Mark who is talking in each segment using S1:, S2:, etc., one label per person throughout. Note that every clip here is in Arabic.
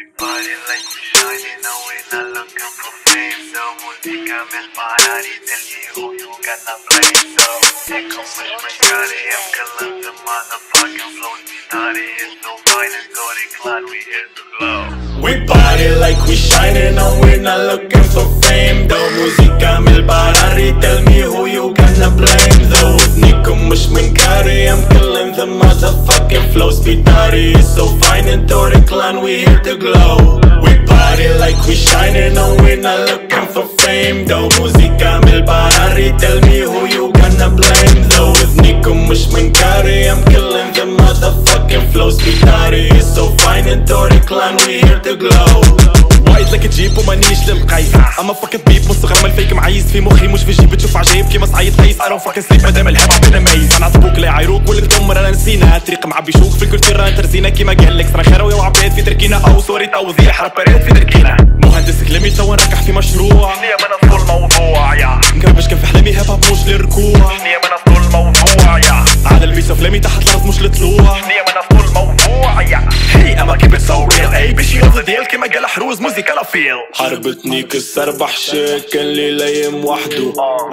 S1: party like we shining, no we're not looking for fame. So Mouzika من barari, tell me who you gonna blame. So Wedhnikom مش من kari, I'm killing the motherfucking flow. Sbitari is no violent, toriclan, we here to glow.
S2: We party like we shining, no we're not looking for fame. Though Mouzika من barari, tell me who you gonna blame. Though Wedhnikom مش من kari, I'm killing the motherfucking flow. Sbitari is so fine and toriclan, we here to glow. We party like we shining, no we're not looking for fame. Though Mouzika من barari, tell me who you gonna blame. Though Wedhnikom مش من kari, I'm killing the motherfucking flow. Sbitari is so fine and toriclan, we here to glow. وايد لك تجيب ومانيش للقيس اما فاكن بيب من صغر ما الفيك معيز في مخي مش في جيب تشوف عجيب كيما صعيد قيس انا فاكن سليب مادام الهيب هوب انا ميز انا عطبوك لا عيروك ولكدم رانا نسينا الطريق معبي شوك في الكولتور رانا ترزينا كيما قال لك صرا خيروي وعباد في تركينا او سوري توضيح رابeret في تركينا مهندس كلمي توا نركح في مشروع
S1: شنيا من اصل الموضوع يا
S2: نقربش كان في حلمي هيب هوب مش للركوع
S1: شنيا من اصل الموضوع يا
S2: على البيس فلامي تحت الارض مش للطلوع
S1: شنيا من اصل الموضوع يا
S2: هي اما كيف تصور اي باش يغض ديال كيما قال حروز موزيكا لا فيل حربتني كسر بحشاك اللي لايم وحده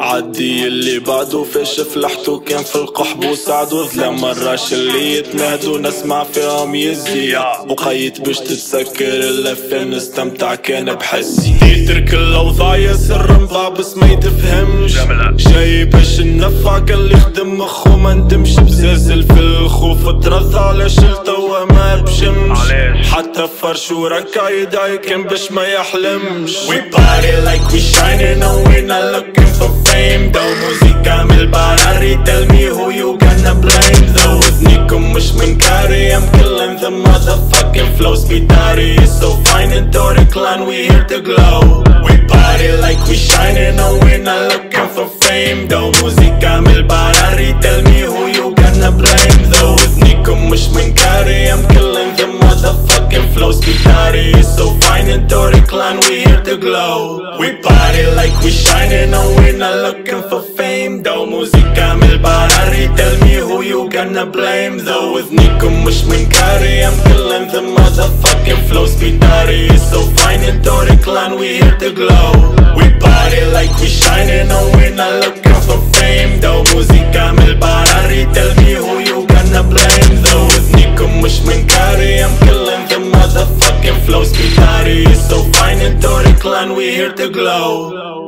S2: عدي اللي بعده فاش فلحته كان في القحب وسعده ظلام مراش اللي يتنادوا نسمع فيهم يزي وقيت باش تتسكر الا فين نستمتع كان بحسي ترك الاوضاع يا سر مضابس ما يتفهمش جاي باش ننفع اللي خدم مخو ما ندمش بزازل في الخوف ترضى على شلته وما بشمش حتى فرش وركع يدعي كان باش ما يحلمش. We party like we shining, no we're not looking for fame. Though Mouzika من barari, tell me who you gonna blame. Though Wedhnikom مش من kari, I'm killing the motherfucking flow. Sbitari is so fine and toriclan, we here to glow. We party like we shining, no we're not looking for fame. Though Mouzika من barari, tell me who you gonna blame. Though Wedhnikom مش من kari, I'm killing the motherfucking flow. Sbitari is so fine and toriclan, we here to glow. We party like we shining, no we're not looking for fame. Though Mouzika من barari, tell me who you gonna blame. Though Wedhnikom مش من kari, I'm killing the motherfucking flow. Sbitari is so fine and toriclan, we here to glow. We party like we shining, no we're not looking for fame. Though Mouzika من barari, tell me who you gonna blame. Though Wedhnikom مش من kari, I'm killing the motherfucking flow. Sbitari is so fine and toriclan, we here to glow.